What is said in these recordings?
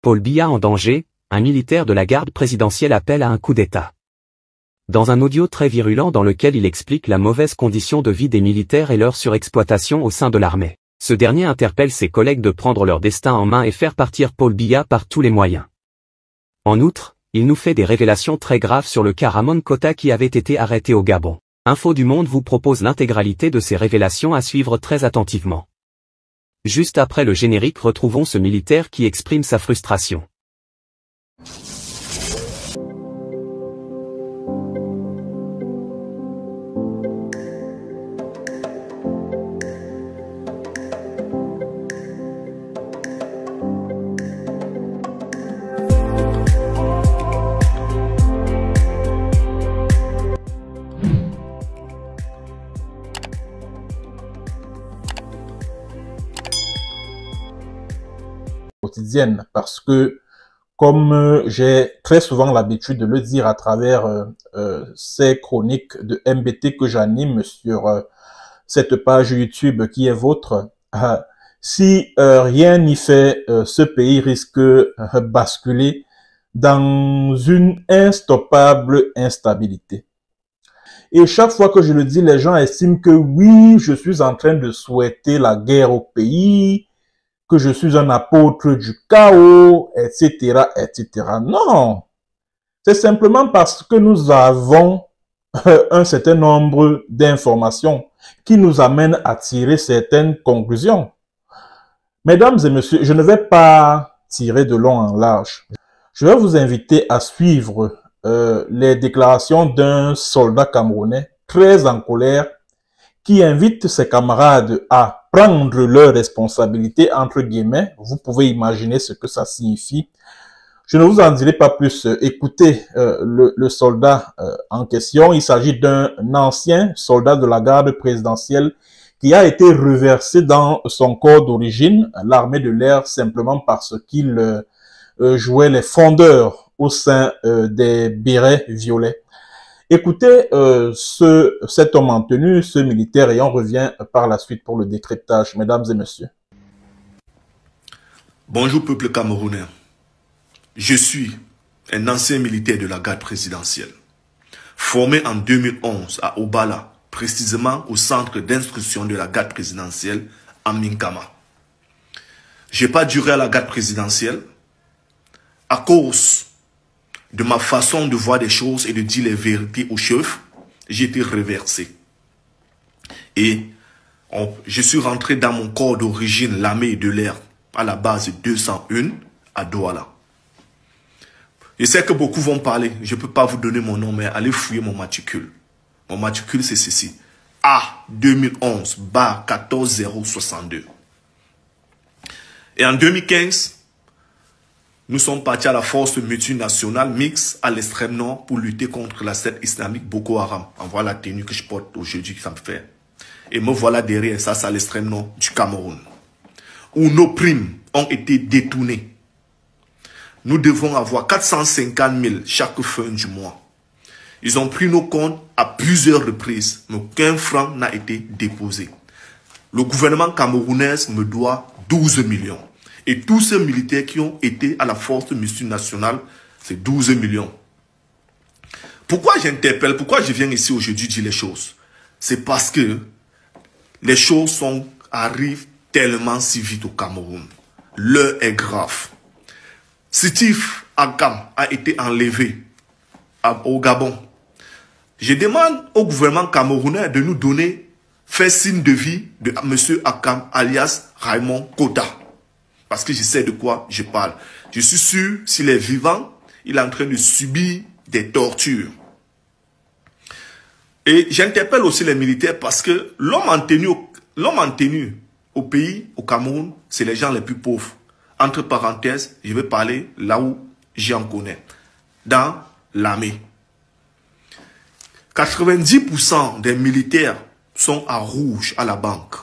Paul Biya en danger, un militaire de la garde présidentielle appelle à un coup d'État. Dans un audio très virulent dans lequel il explique la mauvaise condition de vie des militaires et leur surexploitation au sein de l'armée, ce dernier interpelle ses collègues de prendre leur destin en main et faire partir Paul Biya par tous les moyens. En outre, il nous fait des révélations très graves sur le cas Ramon Kota qui avait été arrêté au Gabon. Info du Monde vous propose l'intégralité de ces révélations à suivre très attentivement. Juste après le générique, retrouvons ce militaire qui exprime sa frustration. Quotidienne, parce que comme j'ai très souvent l'habitude de le dire à travers ces chroniques de MBT que j'anime sur cette page YouTube qui est vôtre, si rien n'y fait, ce pays risque de basculer dans une instoppable instabilité. Et chaque fois que je le dis, les gens estiment que oui, je suis en train de souhaiter la guerre au pays, que je suis un apôtre du chaos, etc., etc. Non, c'est simplement parce que nous avons un certain nombre d'informations qui nous amènent à tirer certaines conclusions. Mesdames et messieurs, je ne vais pas tirer de long en large. Je vais vous inviter à suivre les déclarations d'un soldat camerounais très en colère qui invite ses camarades à prendre leurs responsabilités, entre guillemets. Vous pouvez imaginer ce que ça signifie. Je ne vous en dirai pas plus. Écoutez le soldat en question. Il s'agit d'un ancien soldat de la garde présidentielle qui a été reversé dans son corps d'origine, l'armée de l'air, simplement parce qu'il jouait les fondeurs au sein des bérets violets. Écoutez cet homme en tenue, ce militaire, et on revient par la suite pour le décryptage, mesdames et messieurs. Bonjour peuple camerounais. Je suis un ancien militaire de la garde présidentielle, formé en 2011 à Obala, précisément au centre d'instruction de la garde présidentielle à Minkama. Je n'ai pas duré à la garde présidentielle à cause de ma façon de voir des choses et de dire les vérités aux chefs. J'ai été reversé. Et je suis rentré dans mon corps d'origine, l'armée de l'air, à la base 201 à Douala. Je sais que beaucoup vont parler, je ne peux pas vous donner mon nom, mais allez fouiller mon matricule. Mon matricule, c'est ceci. A 2011-14062. Et en 2015, nous sommes partis à la force multinationale mixte à l'extrême nord pour lutter contre la secte islamique Boko Haram. En voilà la tenue que je porte aujourd'hui, ça me fait. Et me voilà derrière, ça c'est à l'extrême nord du Cameroun, où nos primes ont été détournées. Nous devons avoir 450 000 chaque fin du mois. Ils ont pris nos comptes à plusieurs reprises, mais aucun franc n'a été déposé. Le gouvernement camerounais me doit 12 millions. Et tous ces militaires qui ont été à la force multinationale, c'est 12 millions. Pourquoi j'interpelle, pourquoi je viens ici aujourd'hui dire les choses? C'est parce que les choses arrivent tellement si vite au Cameroun. L'heure est grave. Steve Akam a été enlevé au Gabon. Je demande au gouvernement camerounais de nous donner, faire signe de vie de M. Akam alias Raymond Kota. Parce que je sais de quoi je parle. Je suis sûr, s'il est vivant, il est en train de subir des tortures. Et j'interpelle aussi les militaires parce que l'homme en tenue au pays, au Cameroun, c'est les gens les plus pauvres. Entre parenthèses, je vais parler là où j'en connais. Dans l'armée. 90% des militaires sont à rouge à la banque.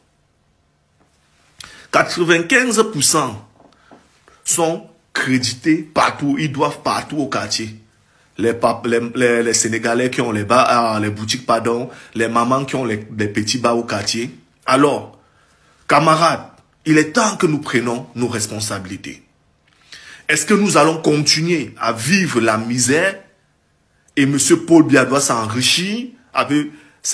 95% sont crédités partout, ils doivent partout au quartier. Les Sénégalais qui ont les boutiques, pardon, les mamans qui ont les petits bars au quartier. Alors, camarades, il est temps que nous prenions nos responsabilités. Est-ce que nous allons continuer à vivre la misère et M. Paul Biya doit s'enrichir avec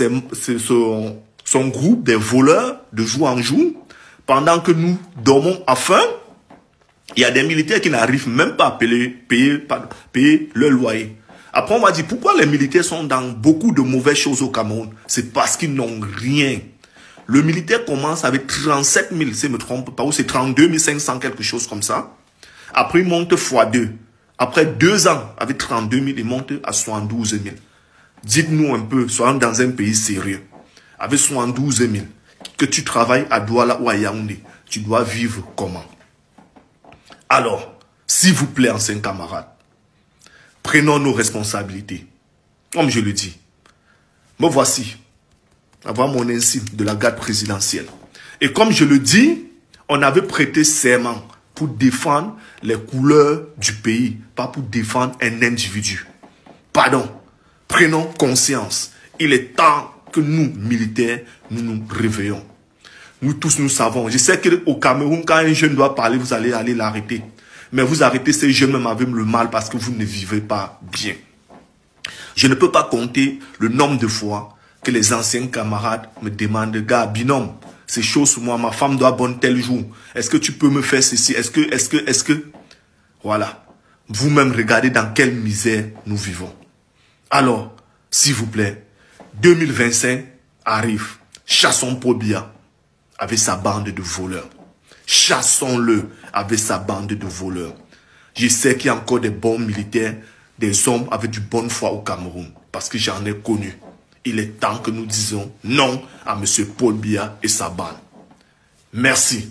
son groupe des voleurs de jour en jour pendant que nous dormons à faim? Il y a des militaires qui n'arrivent même pas à payer leur loyer. Après, on va dire, pourquoi les militaires sont dans beaucoup de mauvaises choses au Cameroun? C'est parce qu'ils n'ont rien. Le militaire commence avec 37 000, si je ne me trompe pas, ou c'est 32 500, quelque chose comme ça. Après, il monte x2. Après 2 ans, avec 32 000, il monte à 72 000. Dites-nous un peu, soyons dans un pays sérieux. Avec 72 000, que tu travailles à Douala ou à Yaoundé, tu dois vivre comment? Alors, s'il vous plaît, anciens camarades, prenons nos responsabilités. Comme je le dis, me voici, avoir mon insigne de la garde présidentielle. Et comme je le dis, on avait prêté serment pour défendre les couleurs du pays, pas pour défendre un individu. Pardon, prenons conscience. Il est temps que nous, militaires, nous nous réveillons. Nous tous, nous savons. Je sais qu'au Cameroun, quand un jeune doit parler, vous allez aller l'arrêter. Mais vous arrêtez ces jeunes même avec le mal parce que vous ne vivez pas bien. Je ne peux pas compter le nombre de fois que les anciens camarades me demandent, gars, binôme, c'est chaud sur moi, ma femme doit bonne tel jour. Est-ce que tu peux me faire ceci? Est-ce que... Voilà. Vous-même, regardez dans quelle misère nous vivons. Alors, s'il vous plaît, 2025 arrive. Chassons Paul Biya avec sa bande de voleurs. Chassons-le avec sa bande de voleurs. Je sais qu'il y a encore des bons militaires, des hommes avec du bonne foi au Cameroun. Parce que j'en ai connu. Il est temps que nous disions non à M. Paul Biya et sa bande. Merci.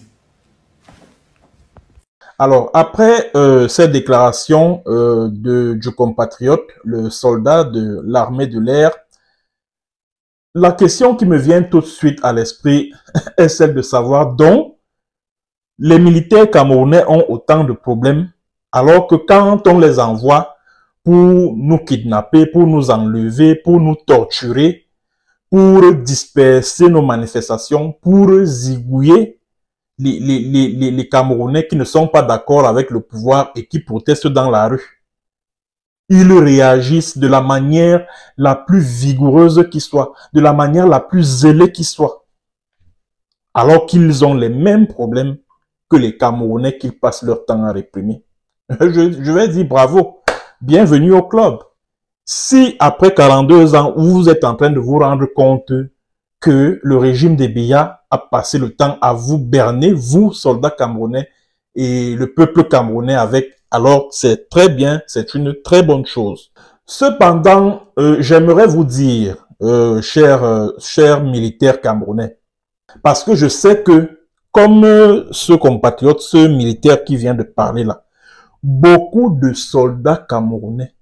Alors, après cette déclaration du compatriote, le soldat de l'armée de l'air, la question qui me vient tout de suite à l'esprit est celle de savoir donc les militaires camerounais ont autant de problèmes alors que quand on les envoie pour nous kidnapper, pour nous enlever, pour nous torturer, pour disperser nos manifestations, pour zigouiller les Camerounais qui ne sont pas d'accord avec le pouvoir et qui protestent dans la rue. Ils réagissent de la manière la plus vigoureuse qui soit, de la manière la plus zélée qui soit, alors qu'ils ont les mêmes problèmes que les Camerounais qu'ils passent leur temps à réprimer. Je vais dire bravo, bienvenue au club. Si après 42 ans, vous êtes en train de vous rendre compte que le régime des Biya a passé le temps à vous berner, vous, soldats camerounais, et le peuple camerounais avec, alors c'est très bien, c'est une très bonne chose. Cependant, j'aimerais vous dire, chers militaires camerounais, parce que je sais que, comme ce compatriote, ce militaire qui vient de parler là, beaucoup de soldats camerounais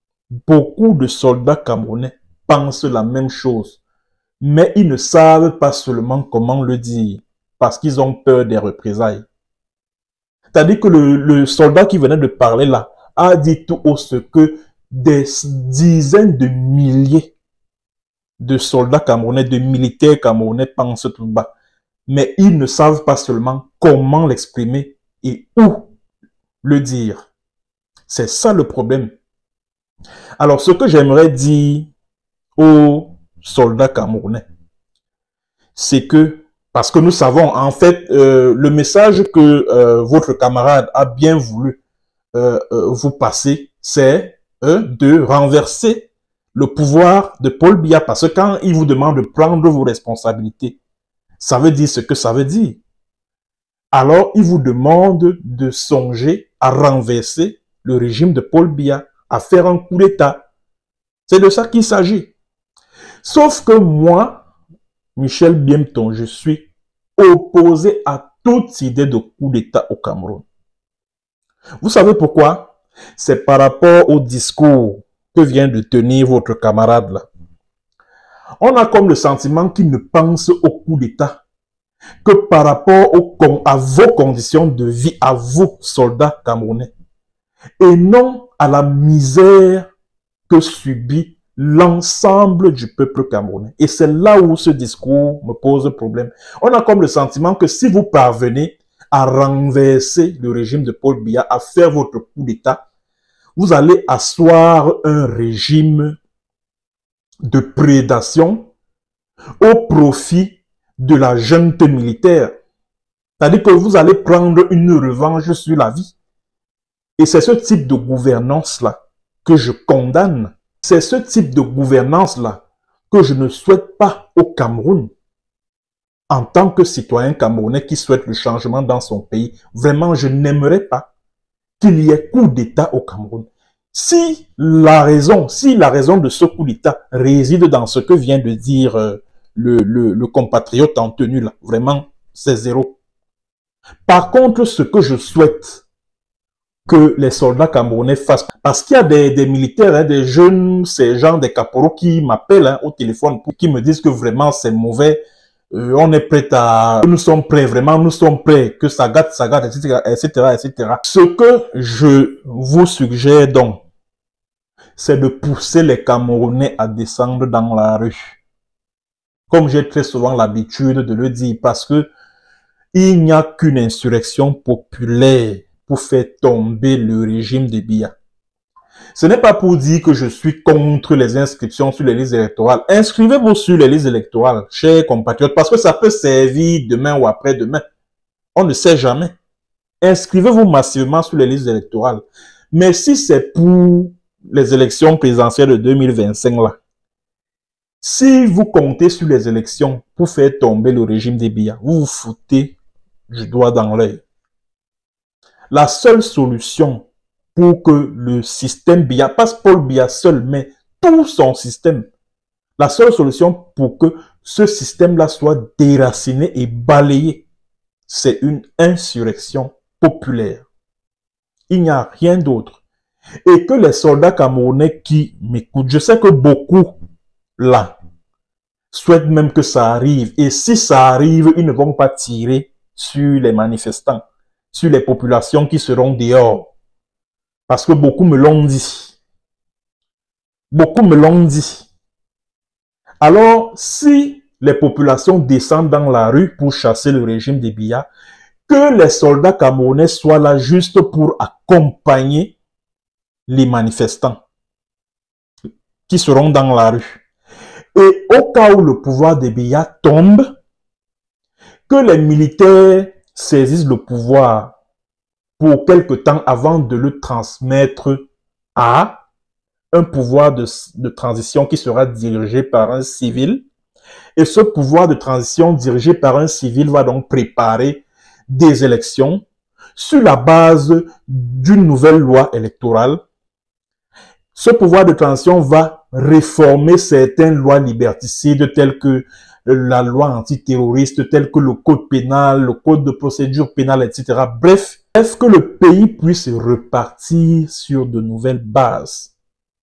pensent la même chose, mais ils ne savent pas seulement comment le dire, parce qu'ils ont peur des représailles. C'est-à-dire que le soldat qui venait de parler là a dit tout haut ce que des dizaines de milliers de soldats camerounais, de militaires camerounais pensent tout bas. Mais ils ne savent pas seulement comment l'exprimer et où le dire. C'est ça le problème. Alors, ce que j'aimerais dire aux soldats camerounais, c'est que, parce que nous savons, en fait, le message que votre camarade a bien voulu vous passer, c'est de renverser le pouvoir de Paul Biya. Parce que quand il vous demande de prendre vos responsabilités, ça veut dire ce que ça veut dire. Alors, il vous demande de songer à renverser le régime de Paul Biya, à faire un coup d'État. C'est de ça qu'il s'agit. Sauf que moi, Michel Biemton, je suis opposé à toute idée de coup d'État au Cameroun. Vous savez pourquoi? C'est par rapport au discours que vient de tenir votre camarade là. On a comme le sentiment qu'il ne pense au coup d'État que par rapport à vos conditions de vie, à vous, soldats camerounais, et non à la misère que subit l'ensemble du peuple camerounais. Et c'est là où ce discours me pose problème. On a comme le sentiment que si vous parvenez à renverser le régime de Paul Biya, à faire votre coup d'État, vous allez asseoir un régime de prédation au profit de la junte militaire. C'est-à-dire que vous allez prendre une revanche sur la vie. Et c'est ce type de gouvernance-là que je condamne. C'est ce type de gouvernance-là que je ne souhaite pas au Cameroun. En tant que citoyen camerounais qui souhaite le changement dans son pays, vraiment, je n'aimerais pas qu'il y ait coup d'État au Cameroun. Si la raison de ce coup d'État réside dans ce que vient de dire le compatriote en tenue là, vraiment, c'est zéro. Par contre, ce que je souhaite que les soldats camerounais fassent, parce qu'il y a des militaires, hein, des jeunes, ces gens, des caporaux qui m'appellent au téléphone, qui me disent que vraiment c'est mauvais, on est prêt nous sommes prêts, vraiment, nous sommes prêts, que ça gâte, etc., etc., etc. Ce que je vous suggère donc, c'est de pousser les Camerounais à descendre dans la rue. Comme j'ai très souvent l'habitude de le dire, parce que il n'y a qu'une insurrection populaire pour faire tomber le régime de Biya. Ce n'est pas pour dire que je suis contre les inscriptions sur les listes électorales. Inscrivez-vous sur les listes électorales, chers compatriotes, parce que ça peut servir demain ou après-demain. On ne sait jamais. Inscrivez-vous massivement sur les listes électorales. Mais si c'est pour les élections présidentielles de 2025 là, si vous comptez sur les élections pour faire tomber le régime de Biya, vous vous foutez du doigt dans l'œil. La seule solution pour que le système Biya, pas Paul Biya seul, mais tout son système, la seule solution pour que ce système-là soit déraciné et balayé, c'est une insurrection populaire. Il n'y a rien d'autre. Et que les soldats camerounais qui m'écoutent, je sais que beaucoup, là, souhaitent même que ça arrive. Et si ça arrive, ils ne vont pas tirer sur les manifestants, sur les populations qui seront dehors. Parce que beaucoup me l'ont dit. Beaucoup me l'ont dit. Alors, si les populations descendent dans la rue pour chasser le régime de Biya, que les soldats camerounais soient là juste pour accompagner les manifestants qui seront dans la rue. Et au cas où le pouvoir de Biya tombe, que les militaires saisissent le pouvoir pour quelque temps avant de le transmettre à un pouvoir de transition qui sera dirigé par un civil. Et ce pouvoir de transition dirigé par un civil va donc préparer des élections sur la base d'une nouvelle loi électorale. Ce pouvoir de transition va réformer certaines lois liberticides telles que la loi antiterroriste, telles que le code pénal, le code de procédure pénale, etc. Bref, que le pays puisse repartir sur de nouvelles bases.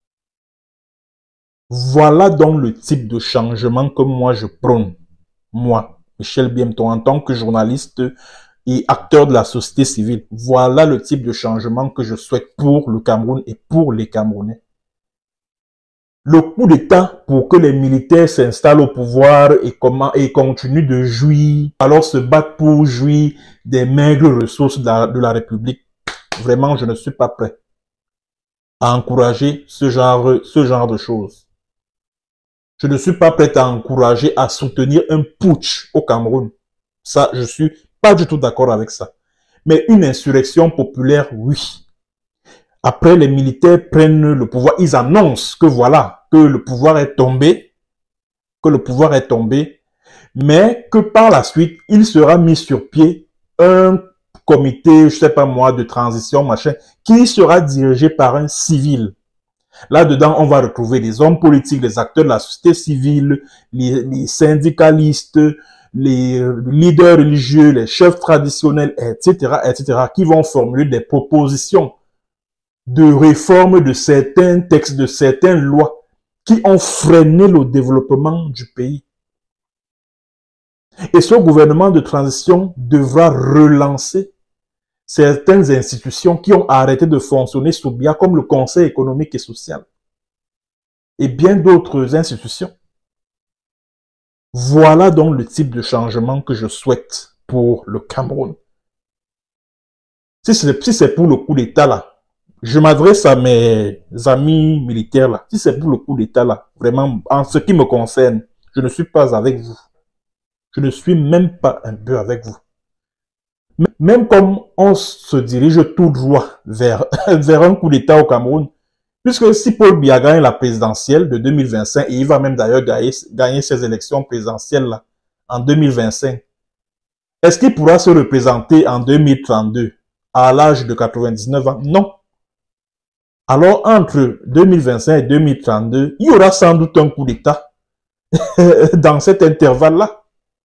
Voilà donc le type de changement que moi je prône. Moi, Michel Biemton, en tant que journaliste et acteur de la société civile. Voilà le type de changement que je souhaite pour le Cameroun et pour les Camerounais. Le coup d'État pour que les militaires s'installent au pouvoir et continuent de jouir, alors se battre pour jouir des maigres ressources de la République. Vraiment, je ne suis pas prêt à encourager ce genre de choses. Je ne suis pas prêt à encourager, à soutenir un putsch au Cameroun. Ça, je suis pas du tout d'accord avec ça. Mais une insurrection populaire, oui. Après, les militaires prennent le pouvoir. Ils annoncent que voilà, que le pouvoir est tombé. Mais que par la suite, il sera mis sur pied un comité, je sais pas moi, de transition, machin, qui sera dirigé par un civil. Là-dedans, on va retrouver des hommes politiques, des acteurs de la société civile, les syndicalistes, les leaders religieux, les chefs traditionnels, etc., qui vont formuler des propositions de réforme de certains textes, de certaines lois qui ont freiné le développement du pays. Et ce gouvernement de transition devra relancer certaines institutions qui ont arrêté de fonctionner sous Biya, comme le Conseil économique et social, et bien d'autres institutions. Voilà donc le type de changement que je souhaite pour le Cameroun. Si c'est pour le coup d'État là, je m'adresse à mes amis militaires là. Si c'est pour le coup d'État là, vraiment, en ce qui me concerne, je ne suis pas avec vous. Je ne suis même pas un peu avec vous. Même comme on se dirige tout droit vers, vers un coup d'État au Cameroun, puisque si Paul Biya gagne la présidentielle de 2025, et il va même d'ailleurs gagner ses élections présidentielles là, en 2025, est-ce qu'il pourra se représenter en 2032 à l'âge de 99 ans? Non. Alors, entre 2025 et 2032, il y aura sans doute un coup d'État dans cet intervalle-là.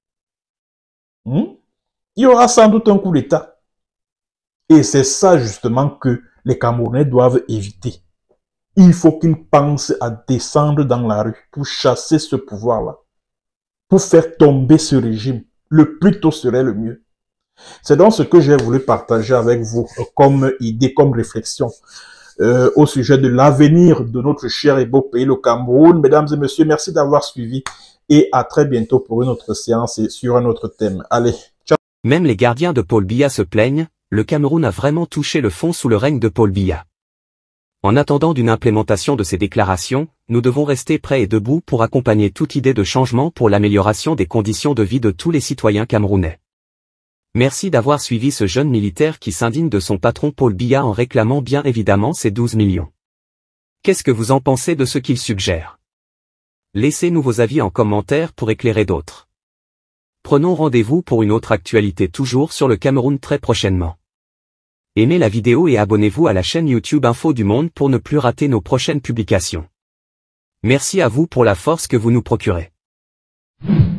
Il y aura sans doute un coup d'État. Et c'est ça justement que les Camerounais doivent éviter. Il faut qu'ils pensent à descendre dans la rue pour chasser ce pouvoir-là, pour faire tomber ce régime. Le plus tôt serait le mieux. C'est donc ce que j'ai voulu partager avec vous comme idée, comme réflexion au sujet de l'avenir de notre cher et beau pays, le Cameroun. Mesdames et messieurs, merci d'avoir suivi et à très bientôt pour une autre séance et sur un autre thème. Allez, ciao. Même les gardiens de Paul Biya se plaignent, le Cameroun a vraiment touché le fond sous le règne de Paul Biya. En attendant d'une implémentation de ces déclarations, nous devons rester prêts et debout pour accompagner toute idée de changement pour l'amélioration des conditions de vie de tous les citoyens camerounais. Merci d'avoir suivi ce jeune militaire qui s'indigne de son patron Paul Biya en réclamant bien évidemment ses 12 millions. Qu'est-ce que vous en pensez de ce qu'il suggère? Laissez-nous vos avis en commentaire pour éclairer d'autres. Prenons rendez-vous pour une autre actualité toujours sur le Cameroun très prochainement. Aimez la vidéo et abonnez-vous à la chaîne YouTube Info du Monde pour ne plus rater nos prochaines publications. Merci à vous pour la force que vous nous procurez.